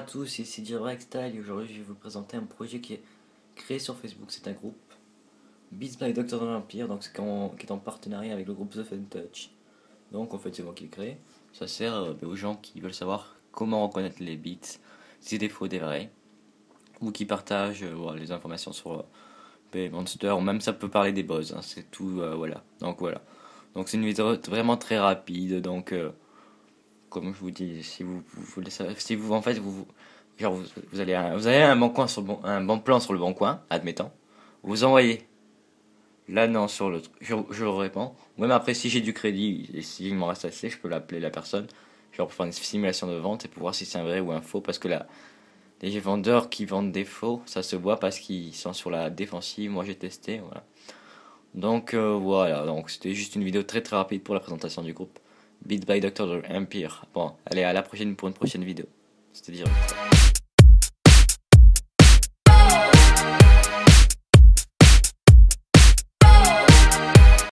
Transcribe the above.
tous, ici Direct Style et aujourd'hui je vais vous présenter un projet qui est créé sur Facebook. C'est un groupe Beats by Dr. Vampire, donc qui est en partenariat avec le groupe The Fun Touch. Donc en fait c'est moi qui l'ai créé. Ça sert aux gens qui veulent savoir comment reconnaître les beats, si c'est des faux, des vrais, ou qui partagent voilà, les informations sur Monster, ou même ça peut parler des buzz, hein, c'est tout, voilà. Donc c'est une vidéo vraiment très rapide, donc comme je vous dis, si vous voulez savoir, si vous en fait genre vous avez un bon coin sur un bon plan sur le bon coin, admettons, vous envoyez l'annonce sur le truc, je le réponds. Même après, si j'ai du crédit et si il m'en reste assez, je peux l'appeler la personne, genre pour faire une simulation de vente et pour voir si c'est un vrai ou un faux, parce que là, les vendeurs qui vendent des faux, ça se voit parce qu'ils sont sur la défensive. Moi j'ai testé, voilà. Donc voilà, donc c'était juste une vidéo très très rapide pour la présentation du groupe Beat by Dr. Empire. Bon, allez, à la prochaine pour une prochaine vidéo. C'était direct.